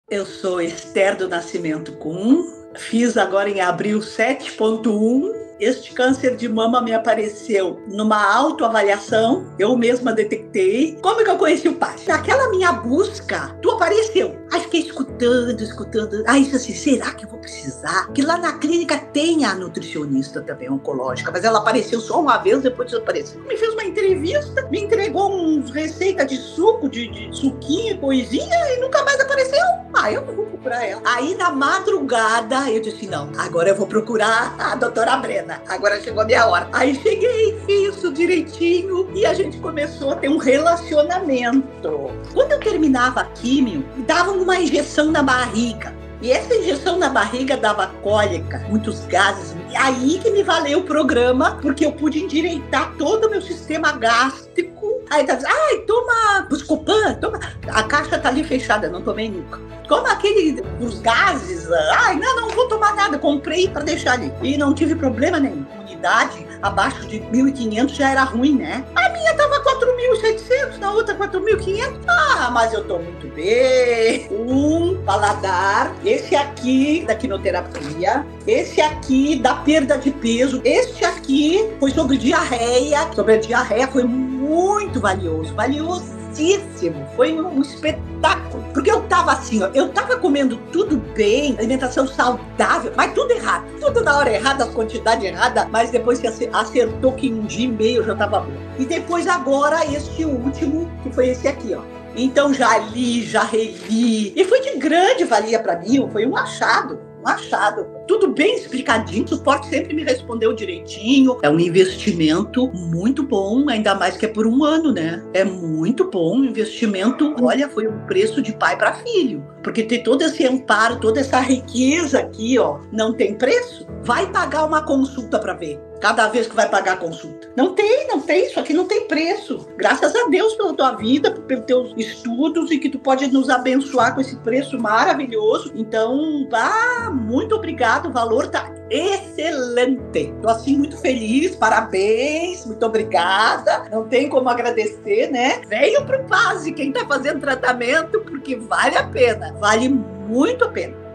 Eu sou Esther do Nascimento Kuhn, fiz agora em abril 7.1. Este câncer de mama me apareceu numa autoavaliação, eu mesma detectei. Como que eu conheci o pai? Naquela minha busca, tu apareceu. Aí fiquei escutando. Aí disse assim, será que eu vou precisar? Que lá na clínica tem a nutricionista também oncológica, mas ela apareceu só uma vez, depois desapareceu. Me fez uma entrevista, me entregou uns receitas de suco, de suquinho, coisinha, e nunca mais apareceu. Eu não vou procurar ela. Aí na madrugada, eu disse, não, agora eu vou procurar a doutora Brena. Agora chegou a minha hora. Aí cheguei, fiz isso direitinho e a gente começou a ter um relacionamento. Quando eu terminava a químio, davam uma injeção na barriga. E essa injeção na barriga dava cólica, muitos gases. E aí que me valeu o programa, porque eu pude endireitar todo o meu sistema gástrico. Aí tá dizendo, toma Buscopan, toma. A caixa tá ali fechada, não tomei nunca. Toma os gases. Não vou tomar nada. Comprei para deixar ali. E não tive problema nenhum. Unidade abaixo de 1.500 já era ruim, né? A minha tava 4.700, na outra 4.500. Mas eu tô muito bem. Um paladar, esse aqui da quimioterapia, esse aqui da perda de peso, este aqui foi sobre diarreia. Sobre a diarreia foi muito valioso, valiosíssimo. Foi um espetáculo. Porque eu tava assim, eu tava comendo tudo bem, alimentação saudável, mas tudo errado. Tudo na hora errada, as quantidades erradas, mas depois que acertou que um dia e meio já tava bom. E depois agora este último, que foi esse aqui, ó. Então já li, já revi. E foi de grande valia para mim, foi um achado. Tudo bem explicadinho, o suporte sempre me respondeu direitinho. É um investimento muito bom, ainda mais que é por um ano, né? É muito bom o investimento. Olha, foi um preço de pai para filho. Porque tem todo esse amparo, toda essa riqueza aqui, ó. Não tem preço? Vai pagar uma consulta para ver. Cada vez que vai pagar a consulta. Não tem, isso aqui não tem preço. Graças a Deus pela tua vida, pelos teus estudos e que tu pode nos abençoar com esse preço maravilhoso. Então, muito obrigado, o valor tá excelente. Tô assim muito feliz, parabéns, muito obrigada. Não tem como agradecer, né? Venham pro Pase, quem tá fazendo tratamento, porque vale a pena, vale muito a pena.